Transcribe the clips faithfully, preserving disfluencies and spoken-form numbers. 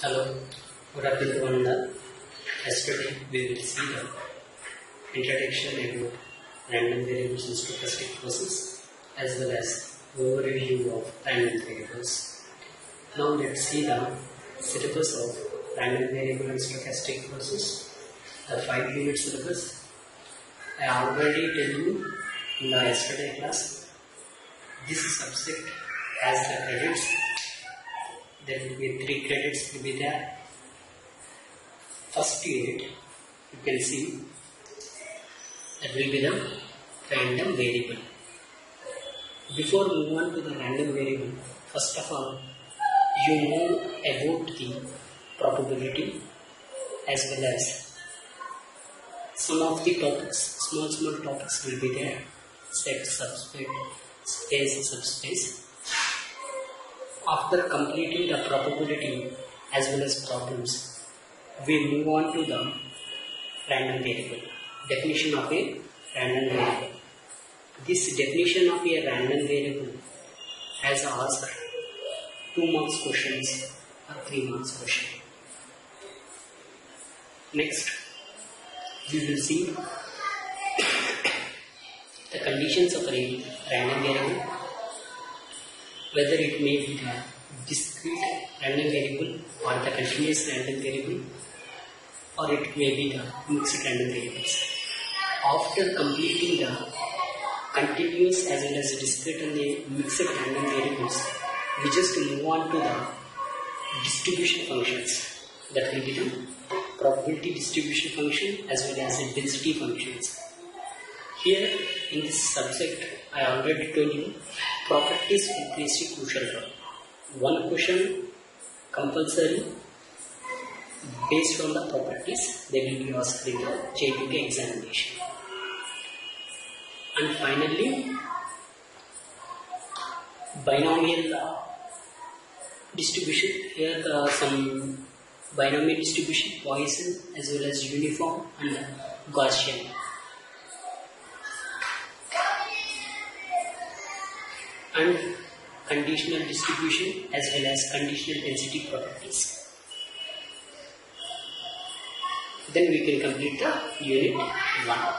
Hello, good afternoon. Yesterday we will see the introduction about random variables in stochastic process as well as overview of random variables. Now let's see the syllabus of random variable and stochastic process, the five unit syllabus. I already tell you in the yesterday class, this subject has the credits. There will be three credits will be there. First unit, you can see that will be the random variable. Before move on to the random variable, first of all, you know about the probability as well as some of the topics, small small topics will be there. Set, subset, space, subspace. After completing the probability as well as problems, we move on to the random variable. Definition of a random variable. This definition of a random variable has asked two marks questions or three marks question. Next, we will see the conditions of a random variable, whether it may be the discrete random variable or the continuous random variable, or it may be the mixed random variables. After completing the continuous as well as discrete and the mixed random variables, we just move on to the distribution functions. That will be the probability distribution function as well as the density functions. Here in this subject, I already told you, properties will play a crucial role. One question compulsory based on the properties they will be asked in the J two K examination. And finally, binomial distribution. Here the some binomial distribution, Poisson as well as uniform and Gaussian. And conditional distribution as well as conditional density properties. Then we can complete the unit one.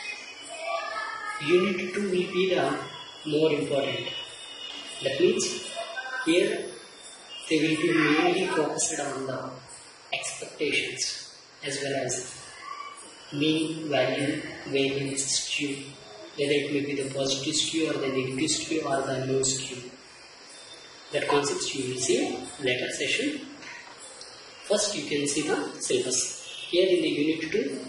Unit two will be the more important. That means here they will be mainly focused on the expectations as well as mean, value, variance, skew. Whether it may be the positive skew or the negative skew or the no skew. That concepts you will see later session. First you can see the syllabus. Here in the unit two,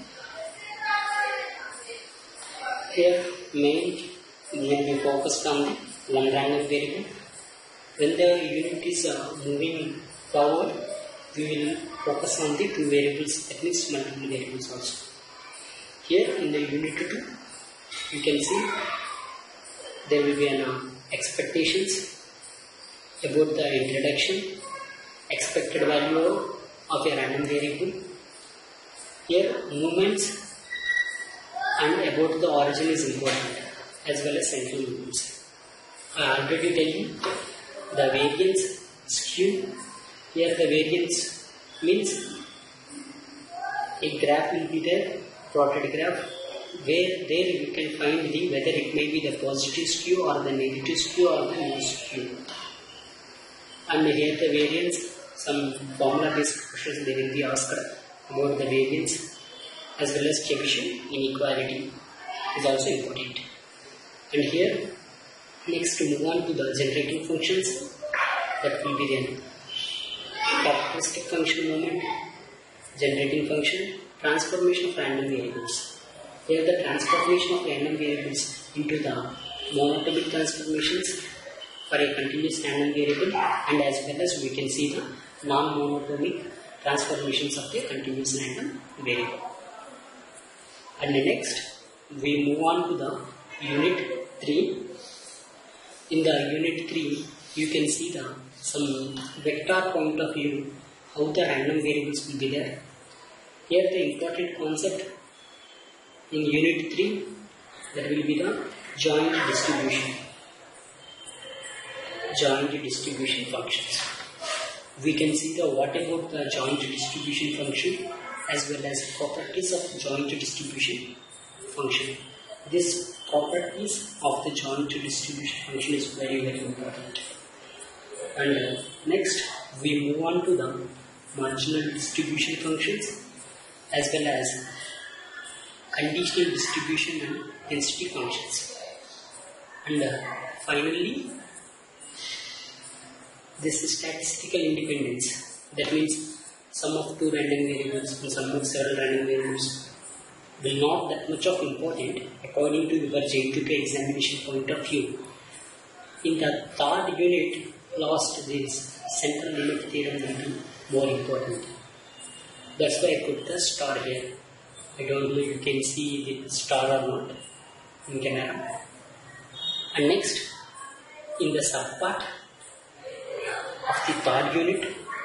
here main will be focused on the one random variable. When the unit is uh, moving forward, we will focus on the two variables, that means multiple variables also. Here in the unit two, you can see there will be an uh, expectations about the introduction, expected value of a random variable. Here movements and about the origin is important as well as central movements. I already tell you the variance, skew. Here the variance means a graph will be there, plotted graph, where there you can find the whether it may be the positive skew or the negative skew or the no skew. And here the variance, some formula based questions they will be asked about the variance as well as Chebyshev inequality is also important. And here next to move on to the generating functions, that will be then characteristic function moment, generating function, transformation of random variables. Here the transformation of random variables into the monatomic transformations for a continuous random variable, and as well as we can see the non-monatomic transformations of the continuous random variable. And next we move on to the unit three. In the unit three, you can see the some vector point of view how the random variables will be there. Here the important concept in unit three, that will be the joint distribution. Joint distribution functions. we can see the what about the joint distribution function as well as properties of joint distribution function. This properties of the joint distribution function is very very important. And uh, next we move on to the marginal distribution functions as well as conditional distribution and density functions. And uh, finally, this is statistical independence. That means sum of two random variables and sum of several random variables will not that much of important according to your J two K examination point of view. In the third unit, last this central limit theorem will be more important. That's why I put the star here. I don't know if you can see the star or not in camera. And next, in the subpart of the third unit,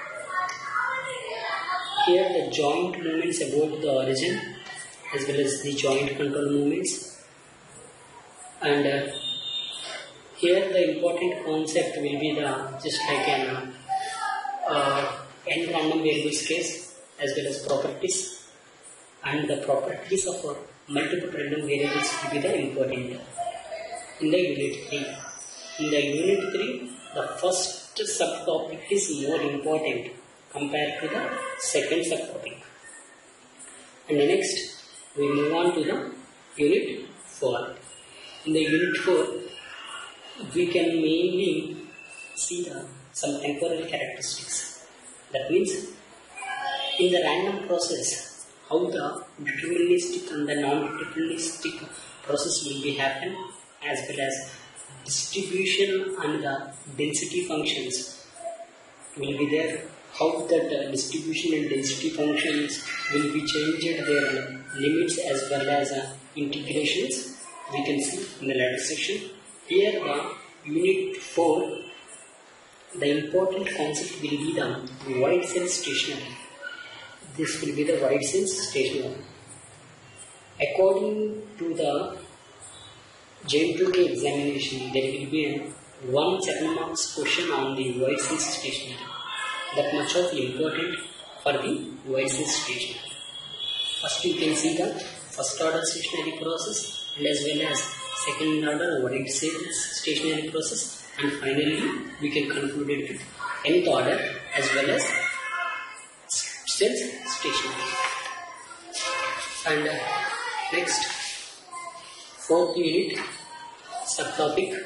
here the joint moments about the origin as well as the joint control moments. And uh, here the important concept will be the just like an uh, n random variables case as well as properties, and the properties of uh, multiple random variables will be the important in the unit three. In the unit three, the first subtopic is more important compared to the second subtopic. And the next, we move on to the unit four. In the unit four, we can mainly see the, some temporal characteristics. That means, in the random process, how the deterministic and the non-deterministic process will be happen, as well as distribution and the density functions will be there. How that uh, distribution and density functions will be changed their limits as well as uh, integrations, we can see in the latter section. Here the unit four, the important concept will be the white cell stationary. This will be the white cell stationary. According to the J two K examination, there will be a one seven marks question on the white cell stationary. That much of important for the white cell stationary. First you can see the first order stationary process and as well as second order white cell stationary process, and finally we can conclude it with nth order as well as cells stationary. And uh, next, fourth unit subtopic.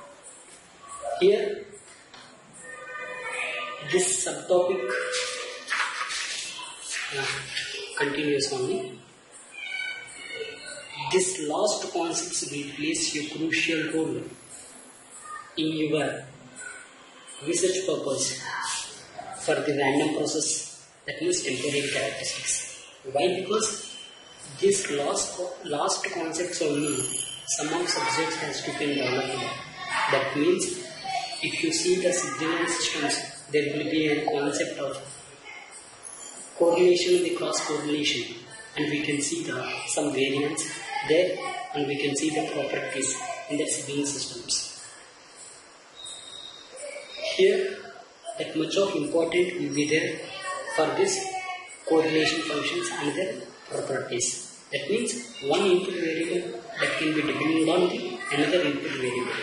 Here this subtopic uh, continues only. This last concepts will plays a crucial role in your research purpose for the random process, that means temporal characteristics. Why? Because this last last concepts only some of subjects has to be developed. That means if you see the signal systems, there will be a concept of correlation and the cross correlation, and we can see the some variance there, and we can see the properties in the signal systems. Here, that much of important will be there for this correlation functions and their properties. That means one input variable that can be dependent on the another input variable.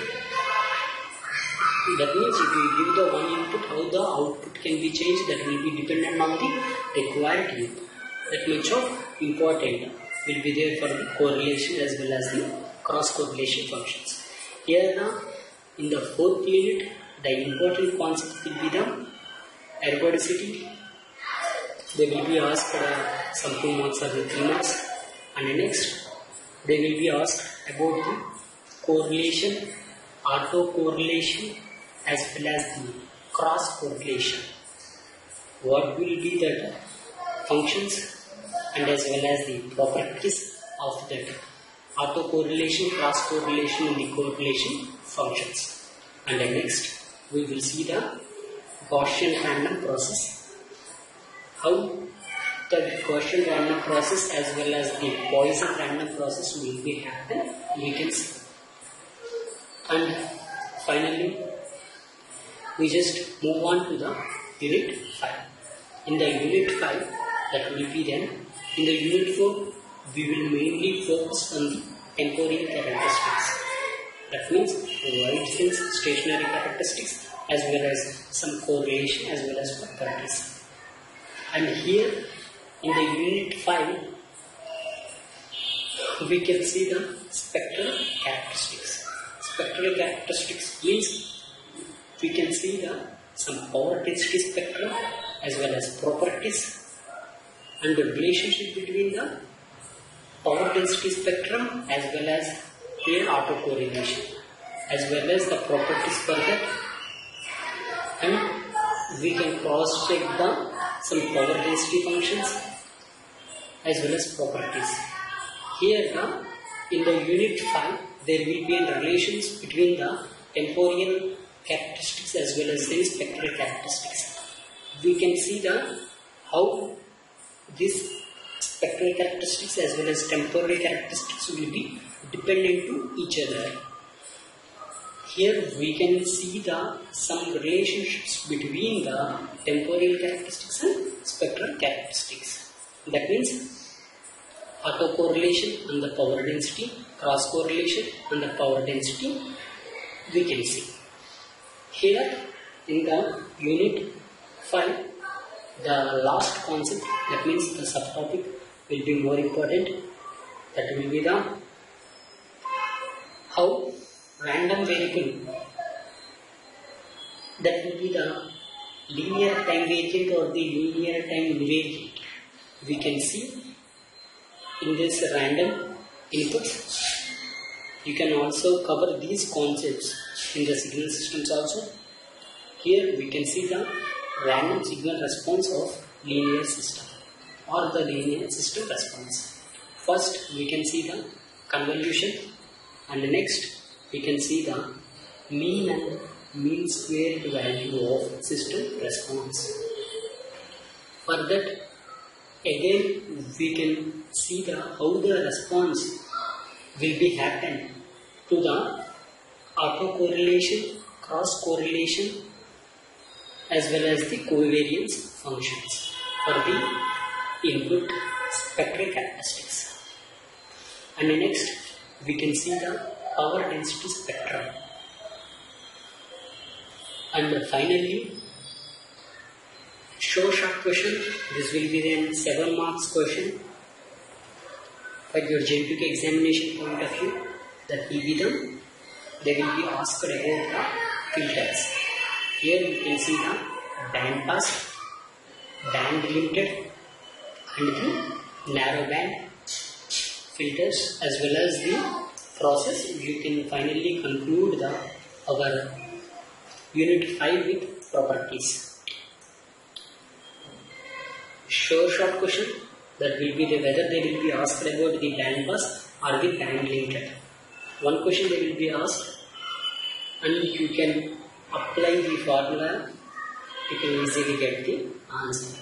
That means if you give the one input, how the output can be changed, that will be dependent on the required input. That much of important will be there for the correlation as well as the cross correlation functions. Here now, in the fourth unit, the important concept will be the ergodicity. They will be asked uh, some two marks or three marks. And next, they will be asked about the correlation, autocorrelation as well as the cross correlation. What will be the functions and as well as the properties of that autocorrelation, cross correlation and the correlation functions. And then next, we will see the Gaussian random process. How the Gaussian random process as well as the Poisson random process will be happen, we can see. And finally, we just move on to the unit five. In the unit five, that will be then, in the unit four, we will mainly focus on the temporal characteristics. That means wide sense stationary characteristics as well as some correlation as well as properties. And here in the unit five, we can see the spectral characteristics. Spectral characteristics means we can see the some power density spectrum as well as properties and the relationship between the power density spectrum as well as their autocorrelation as well as the properties for that, and we can cross check the some power density functions as well as properties. Here the, in the unit five, there will be a relations between the temporal characteristics as well as the spectral characteristics. We can see the how this spectral characteristics as well as temporal characteristics will be dependent to each other. Here we can see the some relationships between the temporal characteristics and spectral characteristics. That means autocorrelation and the power density, cross correlation and the power density we can see. Here in the unit five, the last concept, that means the subtopic will be more important. That will be the how random variable, that will be the linear time variant or the linear time invariant, we can see in this random inputs. You can also cover these concepts in the signal systems also. Here we can see the random signal response of linear system or the linear system response. First we can see the convolution, and next we can see the mean and mean squared value of system response. For that, again we can see the how the response will be happen to the autocorrelation, cross correlation as well as the covariance functions for the input spectral characteristics. And next we can see the power density spectrum. And finally, show short question. This will be then seven marks question for your J two K examination point of view. That will be the, they will be asked about the filters. Here you can see the band pass, band limited and the narrow band filters as well as the process. You can finally conclude the our unit five with properties. Show short question, that will be the whether they will be asked about the band pass or the band limited. One question they will be asked and you can apply the formula, you can easily get the answer.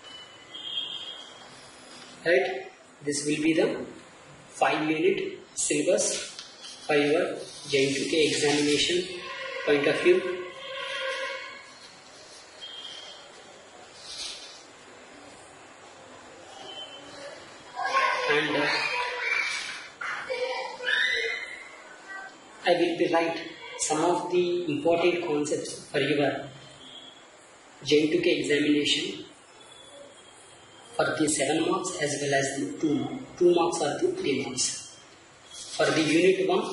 Right? This will be the five minute syllabus for your J two K examination point of view. And uh, I will be write some of the important concepts for your J two K examination for the seven marks as well as the two marks. Two marks or the three marks. For the unit one,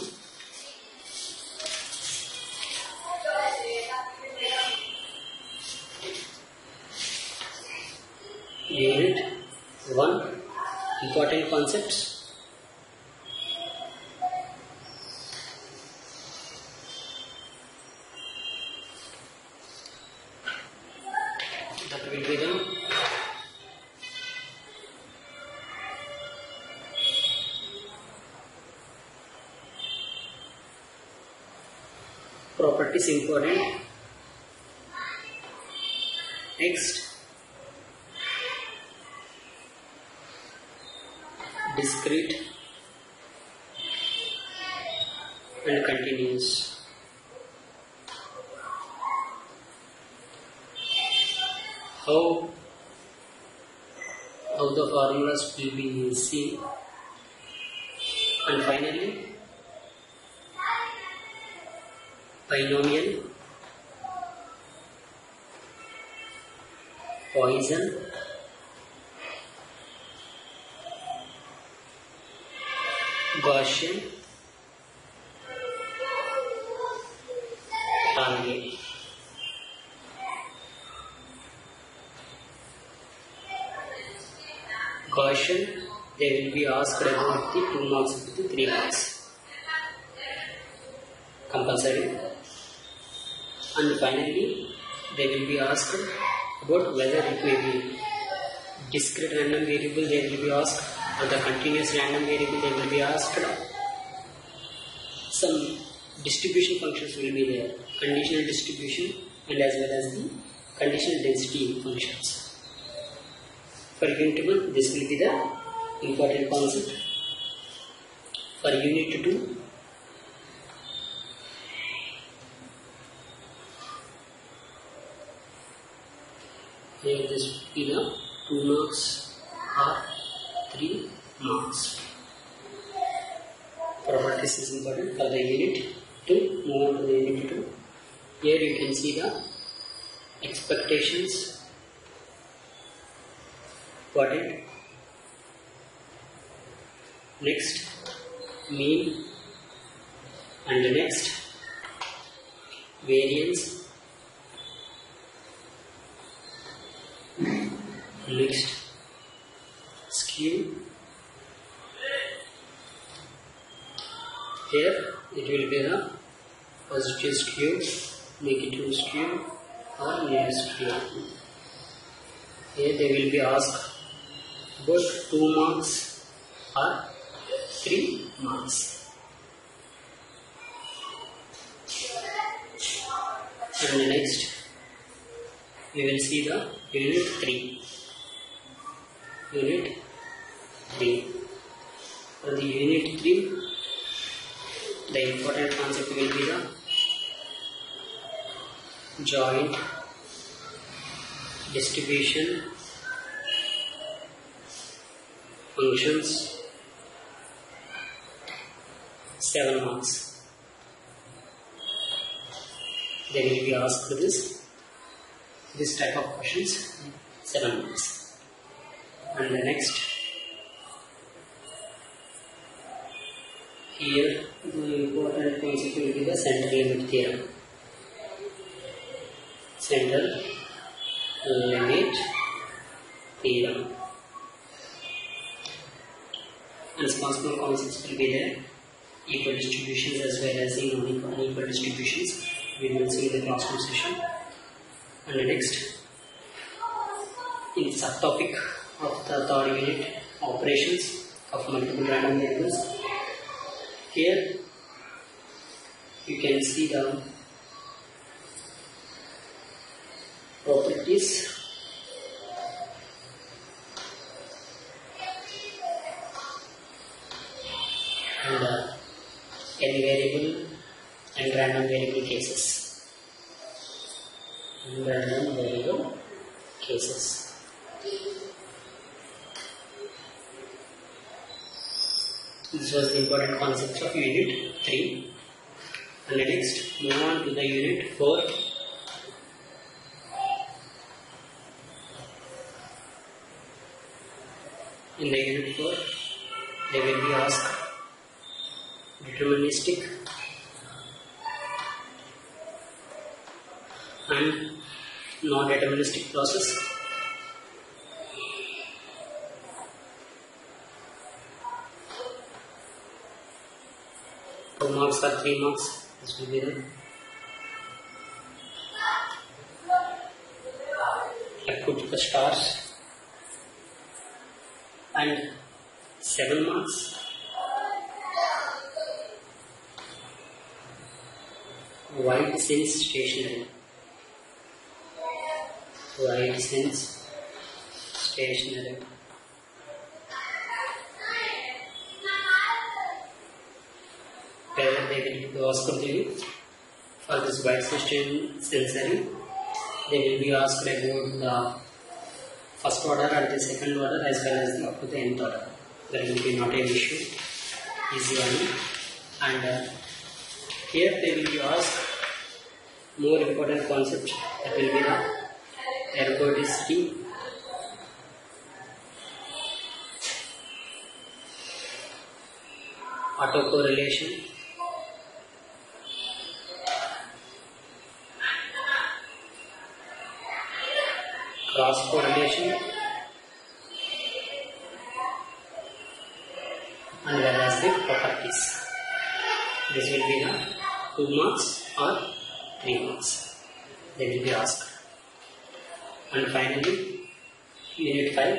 unit one, important concepts. That will be the properties important. Next, discrete and continuous. how how the formulas will be seen, and finally binomial, Poisson, Gaussian, Tange. Gaussian, they will be asked about the two marks with the three marks, compulsory. And finally, they will be asked about whether it may be discrete random variable, they will be asked, or the continuous random variable, they will be asked. Some distribution functions will be there, conditional distribution and as well as the conditional density functions. For unit one, this will be the important concept. For unit two, here this will be the two marks or three marks. Properties is important for the unit two. Move on to the unit two. Here you can see the expectations. Important. Next, mean, and the next, variance. Next, skew. Here it will be the positive skew, negative skew, or negative skew. Here they will be asked about two marks or three marks. And the next, we will see the unit three. Unit three. For the unit three, the important concept will be the joint, distribution, functions, seven marks. They will be asked this, this type of questions, seven marks. And the next, here the important concept will be the central limit theorem. Central limit theorem. And small small concepts will be there. Equal distributions as well as the non-equal distributions. We will see in the classroom session. And the next, in the subtopic of the third unit, operations of multiple random variables. Here you can see the properties and uh, n variable and random variable cases. And random variable cases. This was the important concept of unit three. And next, move on to the unit four. In the unit four, they will be asked deterministic and non-deterministic process. Two marks or three marks, this will be there. I put the stars and seven marks. Wide sense stationary. Wide sense stationary. Whether they will be asked for this wide sensory, they will be asked about first order and the second order as well as the up to the nth order. There will be not an issue, easy one. And uh, here they will be asked more important concept, that will be the ergodicity, autocorrelation, cross correlation, and whereas the properties. This will be the two marks or three marks. They will be asked. And finally, unit five.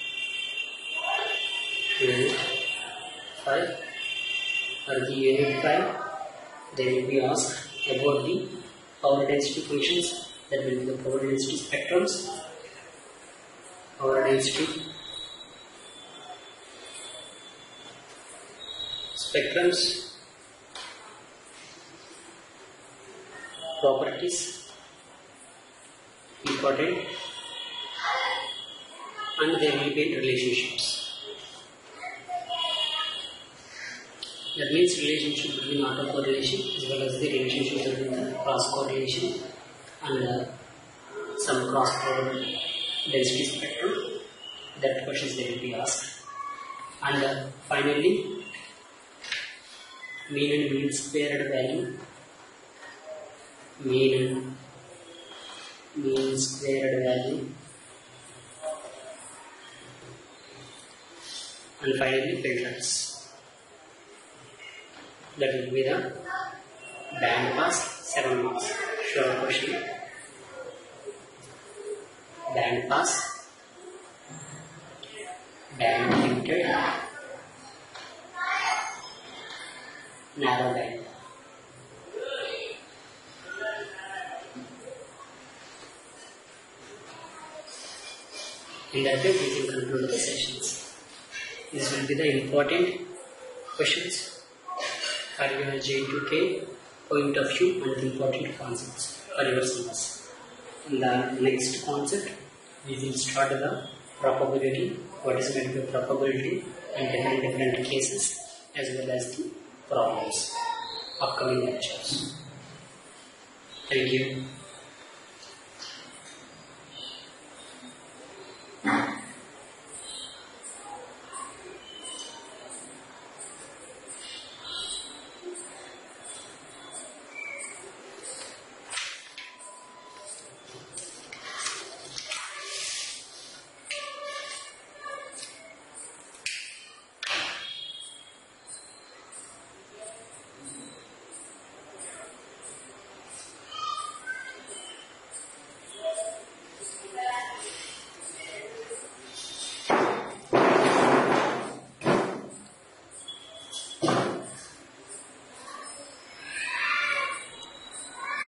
Unit five. Or the unit five, they will be asked about the power density functions. That will be the power density spectrums, power density spectrums, properties, important, and there will be relationships. That means relationship between autocorrelation as well as the relationship between the cross correlation and uh, some cross power density spectrum. That questions they will be asked. And uh, finally, mean and mean squared value, mean and mean squared value, and finally filters. That will be the band pass, seven marks. Sure question. Band pass, band filtered, narrow band. In that way, we can conclude the sessions. This will be the important questions for your J two K point of view and the important concepts for your syllabus. In the next concept, we will start the probability, what is meant by probability, and different different cases as well as the problems. Upcoming lectures. Thank you.